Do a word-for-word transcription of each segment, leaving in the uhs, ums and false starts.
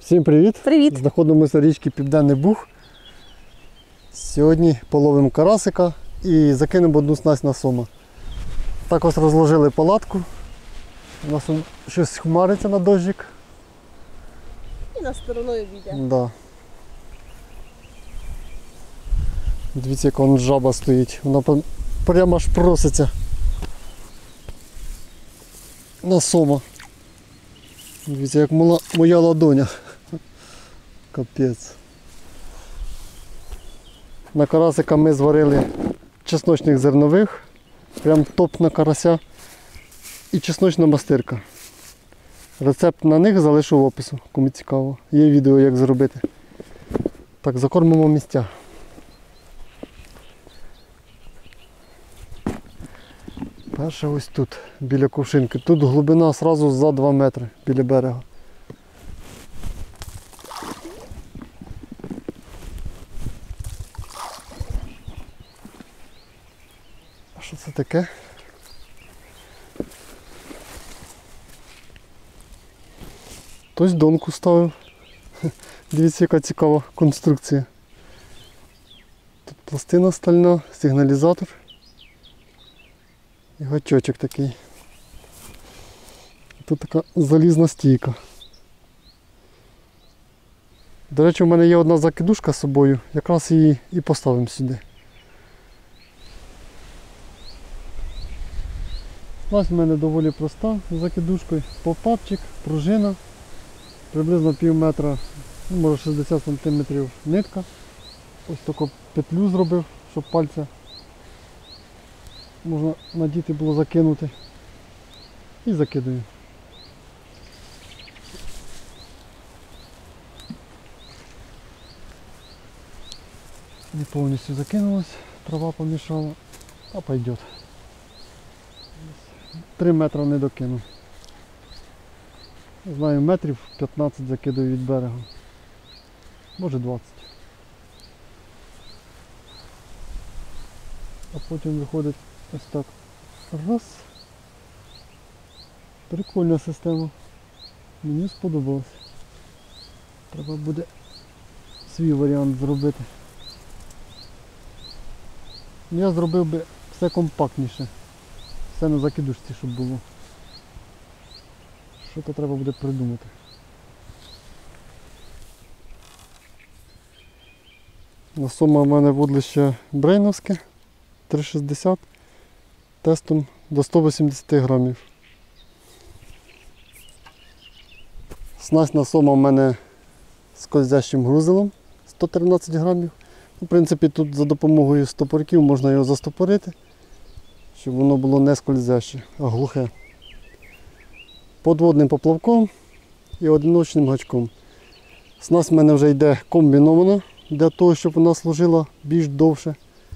Всім привіт! Привіт! Знаходимося на річці Південний Буг. Сьогодні половимо карасика і закинемо одну снасть на сома. Так ось розложили палатку. У нас щось хмариться на дощик. І на стороною віде. Да. Дивіться, яка вон жаба стоїть. Вона прямо аж проситься на сома. Дивіться, як мала, моя ладоня. Капець. На карасика ми зварили чесночних зернових. Прям топ на карася. І чесночна мастирка. Рецепт на них залишу в опису, кому цікаво. Є відео, як зробити. Так, закормимо місця. Перше ось тут, біля кувшинки. Тут глибина одразу за два метри біля берега. А що це таке? Хтось донку ставив. Дивіться, яка цікава конструкція. Тут пластина стальна, сигналізатор. І гачочок такий. Тут така залізна стійка. До речі, у мене є одна закидушка з собою, якраз її і поставимо сюди. Ось в мене доволі проста з закидушкою. Попапчик, пружина, приблизно пів метра, ну, може шістдесят сантиметрів нитка. Ось таку петлю зробив, щоб пальця можна надіти було закинути. І закидаю. Не повністю закинулось, трава помішала, а пойдет. Три метри не докину. Знаю, метрів п'ятнадцять закидаю від берега. Може двадцять. А потім виходить ось так. Раз. Прикольна система. Мені сподобалось. Треба буде свій варіант зробити. Я зробив би все компактніше. Все на закидушці, щоб було. Що то треба буде придумати. На сома в мене вудлище брейновське. три шістдесят. Тестом до сто вісімдесят грамів. Снасть на сома в мене з скользящим грузилом сто тринадцять грамів. В принципі, тут за допомогою стопорків можна його застопорити, щоб воно було не скользяще, а глухе. Подводним поплавком і одиночним гачком. Снасть в мене вже йде комбінована, для того, щоб вона служила більш довше.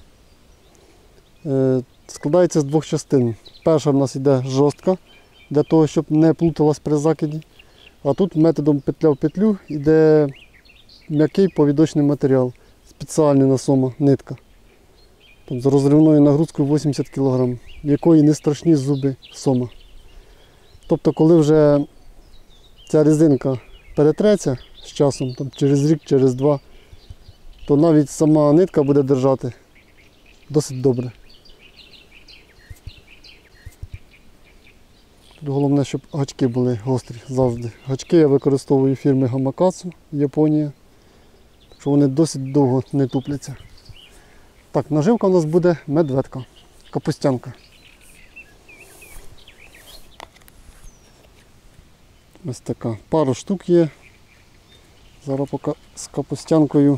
Е, складається з двох частин. Перша в нас йде жорстка, для того, щоб не плуталась при закиді. А тут методом петля в петлю йде м'який повідочний матеріал. Спеціальний на сома нитка. Там, з розривною нагрузкою вісімдесят кілограмів, в якої не страшні зуби сома. Тобто, коли вже ця резинка перетреться з часом, там, через рік, через два, то навіть сама нитка буде держати досить добре. Тут головне, щоб гачки були гострі завжди. Гачки я використовую фірми Гамакацу, Японія. Що вони досить довго не тупляться. Так, наживка у нас буде медведка, капустянка. Ось така. Пару штук є. Зараз поки з капустянкою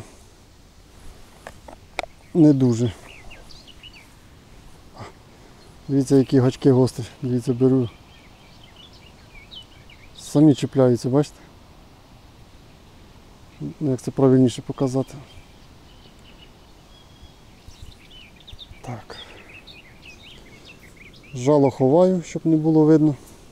не дуже. Дивіться, які гачки гострі. Дивіться, беру. Самі чіпляються, бачите? Як це правильніше показати. Так. Жало ховаю, щоб не було видно.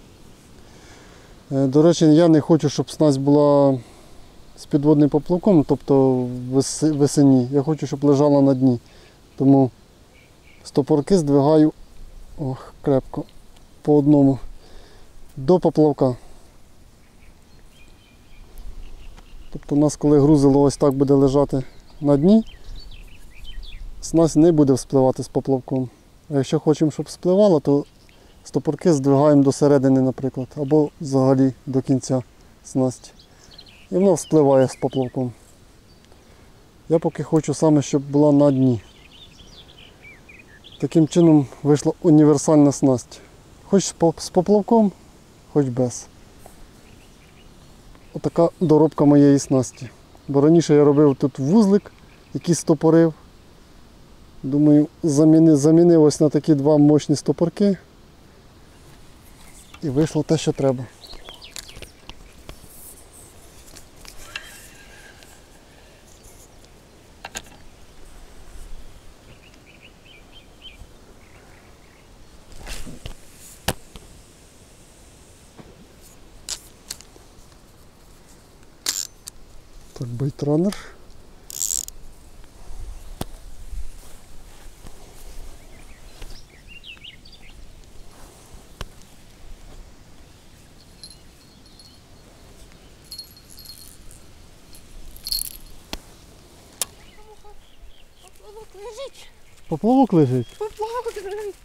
До речі, я не хочу, щоб снасть була з підводним поплавком, тобто в весені. Я хочу, щоб лежала на дні. Тому стопорки здвигаю, ох, крепко, по одному, до поплавка. Тобто у нас, коли грузило ось так буде лежати на дні, снасть не буде вспливати з поплавком. А якщо хочемо, щоб вспливало, то стопорки здвигаємо до середини, наприклад, або взагалі до кінця снасті. І воно вспливає з поплавком. Я поки хочу саме, щоб була на дні. Таким чином вийшла універсальна снасть. Хоч з поплавком, хоч без. Отака доробка моєї снасті. Бо раніше я робив тут вузлик, який стопорив. Думаю, замінив, замінив ось на такі два мощні стопорки. І вийшло те, що треба. Так, байтранер. Поплавок лежить. Поплавок лежить. Поплавок лежить.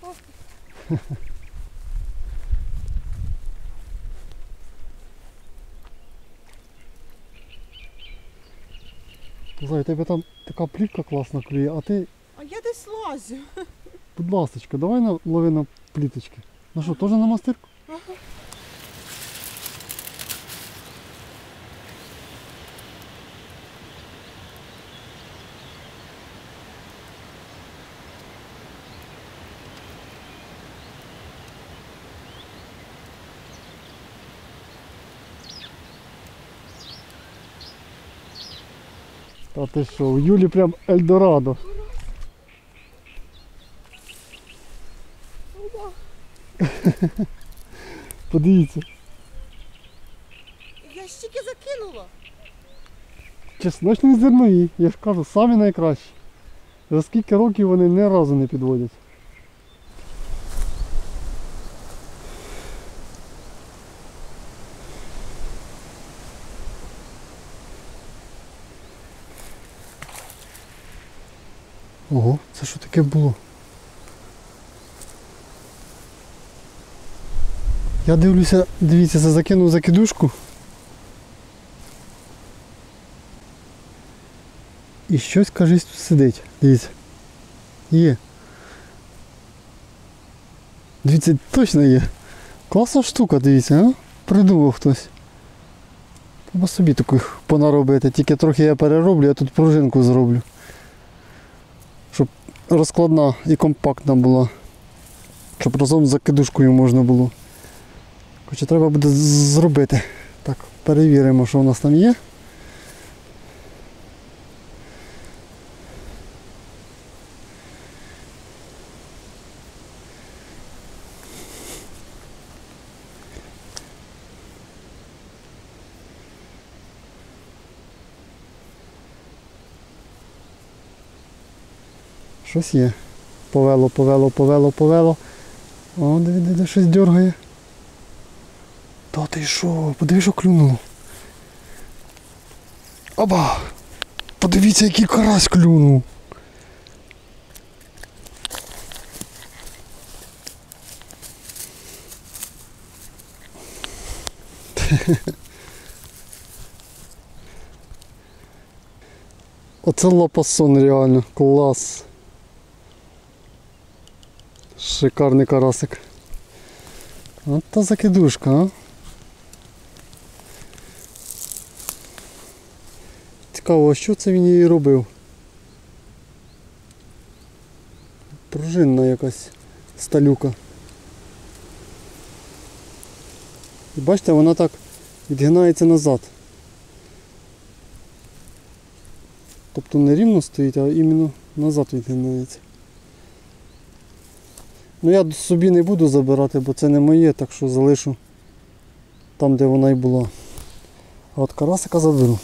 Зай, у тебе там така плівка класна клює, а ти, А я десь лазю. будь ласочка, давай на, лови на пліточки. Ну що, теж на мастирку? Ага. А ти що, у Юлі прям Ельдорадо. Подивіться, Я ж тільки закинула. чесночні зернові, я ж кажу, самі найкращі. За скільки років вони ні разу не підводять. Ого, це що таке було? Я дивлюся, дивіться, це закинув закидушку. І щось, кажись, тут сидить. Дивіться. Є. Дивіться, точно є. Класна штука, дивіться, а? Придумав хтось. Треба собі таку понаробити, тільки трохи я перероблю, я тут пружинку зроблю. Щоб розкладна і компактна була. Щоб разом з закидушкою можна було. Хоча треба буде зробити. Так, перевіримо, що у нас там є. Щось є. Повело, повело, повело, повело. О, диви, диви, щось дергає. Та ти що? Подиви, що клюнуло. Оба! Подивіться, який карась клюнув. Оце лапасон реально. Клас. Шикарний карасик. От та закидушка, а. Цікаво, а що це він її робив? Пружинна якась сталюка. І бачите, вона так відгинається назад. Тобто не рівно стоїть, а іменно назад відгинається. Ну я собі не буду забирати, бо це не моє, так що залишу там, де вона і була. А от карасика заберу.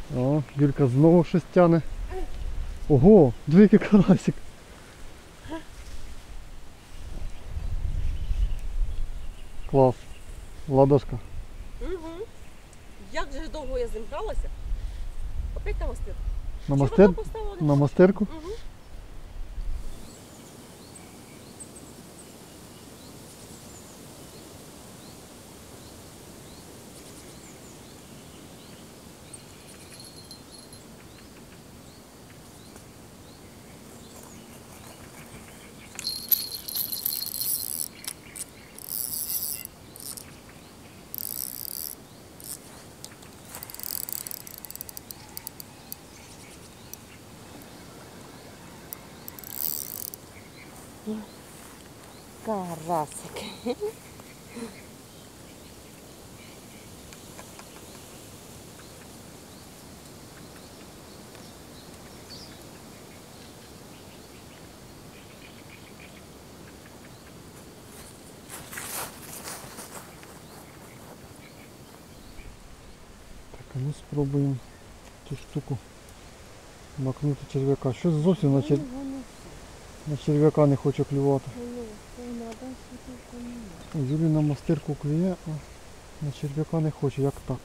О, Юлька знову щось тяне. Ого, двійки карасик. Клас. Ладошка. Угу. Як же довго я з ним гралася? Опять на мастир. На, Чи мастер... вона поставила на мастерку. Угу. Карасик. Так, а ну спробуємо цю штуку макнути черв'яка. Щось зовсім на, чер... на черв'яка не хоче клювати. У Юлі на мастирку клює, а на черв'яка не хоче. Як так?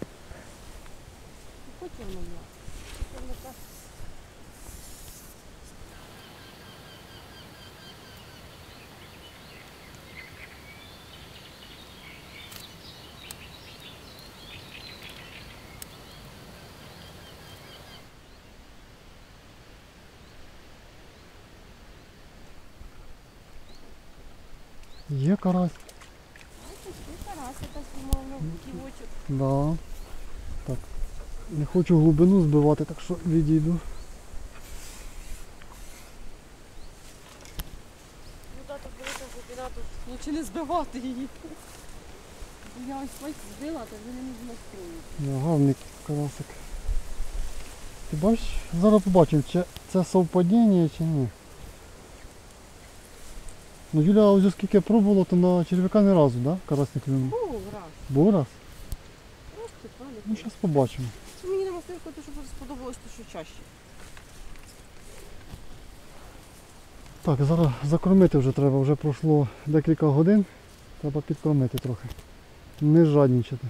Є карась. Да. Так. Не хочу глибину збивати, так що відійду. Ну так, так велика глибина, тут лучше не збивати її. Бо я ось ось збила, то вже не можу настроїти. Да, гарний карасик. Ти бачиш? Зараз побачимо, чи це совпадіння чи ні. Ну Юля ось скільки пробувала, то на черв'яка не разу, да? Карась не клюнув. Був раз. Був раз? Просто пам'ятаю. Ну зараз побачимо. Мені на мастирку те, що сподобалось, то що чаще. Так, зараз закормити вже треба, вже пройшло декілька годин. Треба підкормити трохи. Не жадничати.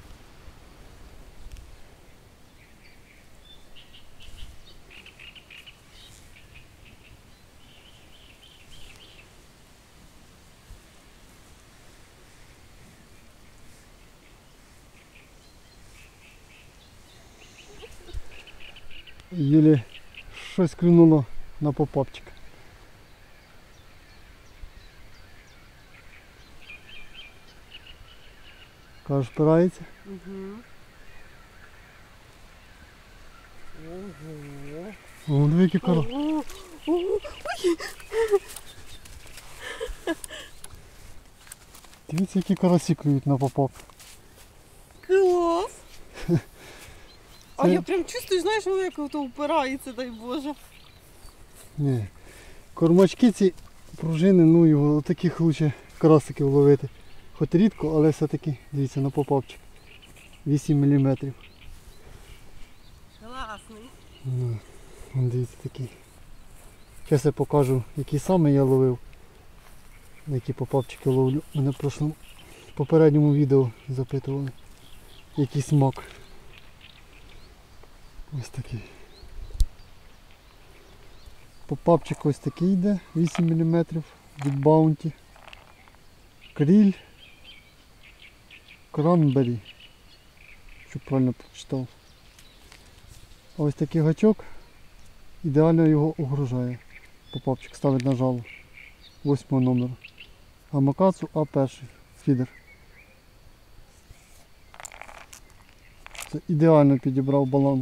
Єлі щось клюнуло на попапчик. Кажеш, впирається? Угу. О, диви, який карась. Ого. Ого. Дивіться, які карасі клюють на попап. Клас! А Це- я прям чувствую, знаєш, воно як ото впирається, дай Боже. Ні. Кормачки ці пружини, ну його таких лучше карасиків ловити. Хоч рідко, але все-таки, дивіться, на попапчик. вісім міліметрів. Класний. Ну, вон дивіться такий. Зараз я покажу, які саме я ловив. Які попапчики ловлю. Мене в прошлому попередньому відео запитували. Який смак. Ось такий. Попапчик ось такий йде, вісім міліметрів від Bounty. Кріль. Кранбері. Щоб правильно прочитав. А ось такий гачок ідеально його огружає. Попапчик ставить на жало восьмого номера. Гамакацу А перший фідер. Це ідеально підібрав баланс.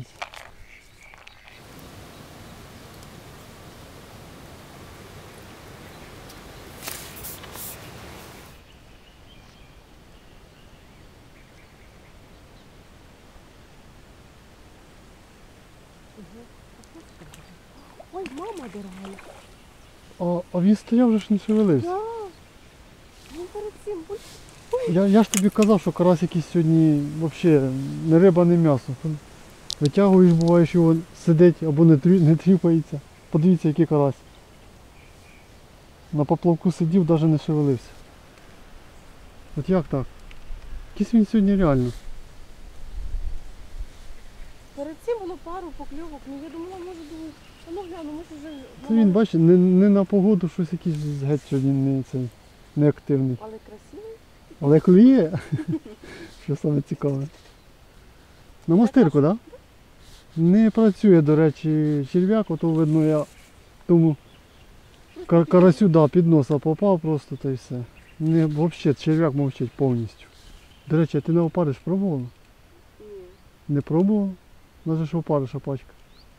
Ой, мама дорога. А, а він стояв вже ж не шевелився. Да. Ну перед цим. Ой. Я, я ж тобі казав, що карась якийсь сьогодні взагалі не риба, не м'ясо. Витягуєш, буває, що він сидить або не, трю, не тріпається. Подивіться, який карась. На поплавку сидів, навіть не шевелився. От як так? Якийсь він сьогодні реально. Перед цим було пару покльовок, ну я думала, може думаю, а ну гляну, може вже. Це він, бачиш, не, не на погоду щось якийсь геть сьогодні не, цей, не активний. Але красивий. Але клює, що саме цікаве. На мастирку, так? Да? Не працює, до речі, черв'як, ото видно я тому кар карасю да, під носа попав просто та й все. Не, взагалі черв'як мовчить повністю. До речі, а ти на опариш пробувала? Ні. Не пробувала? У нас же ж опариша пачка.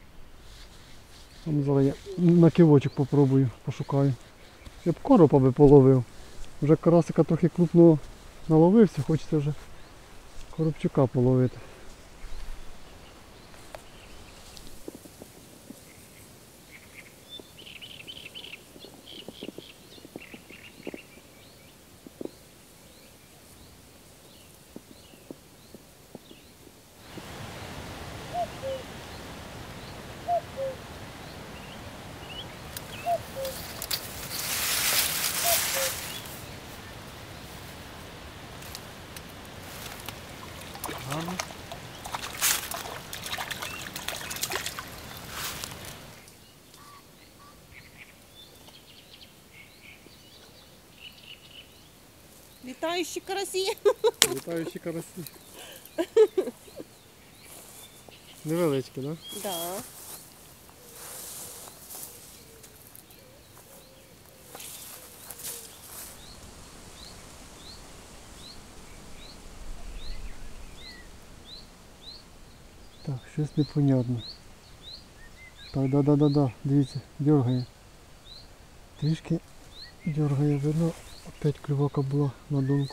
Там зараз я на кивочок попробую, пошукаю. Я б коропа би половив. Вже карасика трохи крупного наловився, хочеться вже коробчука половити. Літаючі карасі. Літаючі карасі. Невеличкі, так? Да? Да. Так, щось непонятне. Так, да-да-да-да, дивіться, дергає. Трішки дергає, видно, опять клювака була на донку.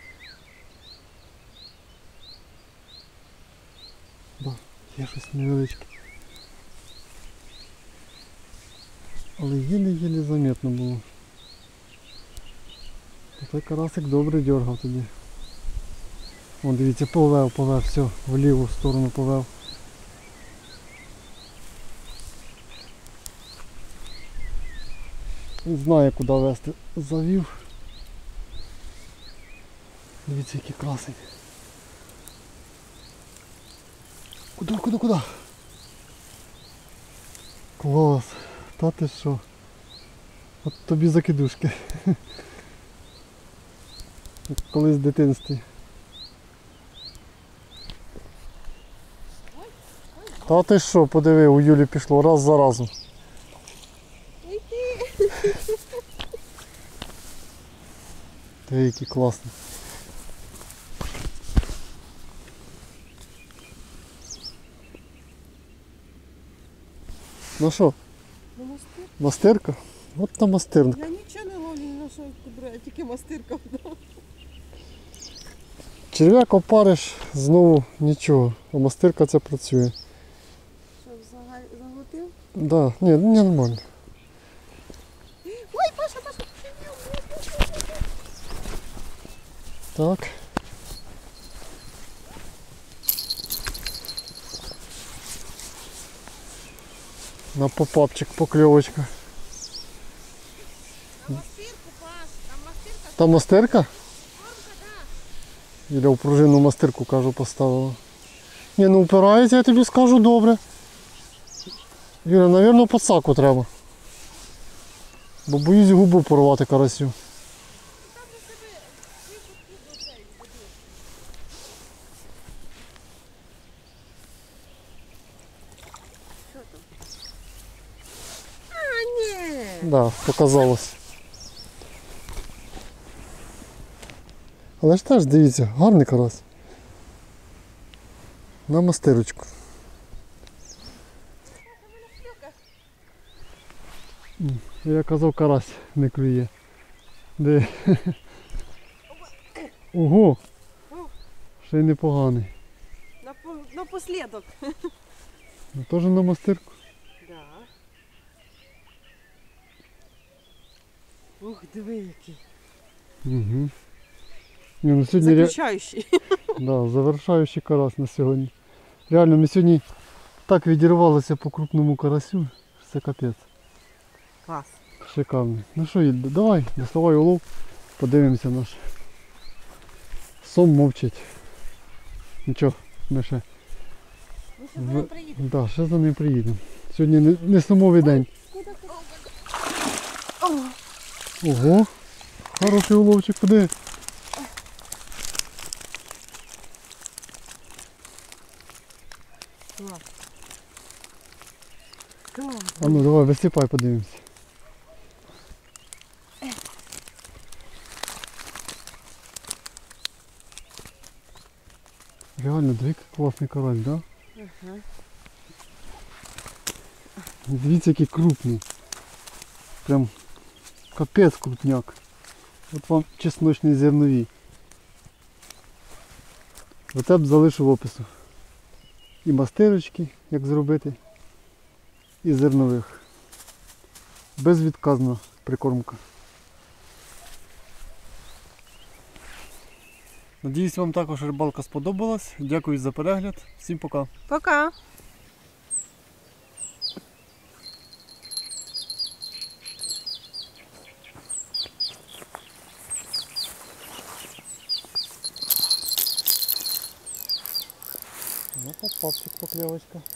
Да, є щось невеличке. Але єле-єле заметно було. Той карасик добре дергав тоді. Вон, дивіться, повев, повев, все, в ліву сторону повев. Не знаю, куди вести. Завів. Дивіться, який красень. Куди, куди, куди? Клас. Та ти що? От тобі закидушки. Як колись в дитинстві. Та ти що, подиви, у Юлі пішло раз за разом. Та який класний. Ну що, Ну, мастир. мастирка? От та мастирка. Я нічого не ловлю, ні на що кудря, тільки мастирка. Черв'як опариш, знову нічого, а мастирка це працює. Що, взага- заглотив? Да, ні, ні, нормально. Ой, Паша, Паша! Так. На попапчик покльовочка. На мастирку, Паш, там мастирка. Та мастирка? Кормка, да. Іля в пружину мастирку, кажу, поставила. Ні, ну упирається, я тобі скажу, добре. Юля, мабуть, подсаку треба. Бо боюсь губу порвати карасю. Там у себе свій підхід до цей веду. Що там? А, ні! Да, показалось. Але ж теж, дивіться, гарний карась. На мастирочку. М, Я казав, карась не клює. Де? Ого! Ще й непоганий. Напо- Напослідок. Ну, теж на мастирку. Да. Ух, диви який. Угу. Ні, ну сьогодні ре- Заключаючий. да, завершаючий карась на сьогодні. Реально, ми сьогодні так відірвалися по крупному карасю, що це капець. Клас. Шикарний. Ну що, Ілля, давай, доставай улов, подивимося наш. Сом мовчить. Нічого, ми ще. Ну що, ми приїдемо. Да, ще за ним приїдемо. Сьогодні не, не сумовий день. Ого, хороший уловчик, куди? Клас. Клас. А ну давай, висипай, подивимося. Реально, дві класний карась, да? Ага. Дивіться, який крупний. Прям капець крупняк. От вам чесночні зернові. Рецепт залишу в опису. І мастирочки, як зробити, і зернових. Безвідказна прикормка. Надіюсь, вам також рибалка сподобалась. Дякую за перегляд. Всім пока. Пока. Ну, папчик, поклевочка.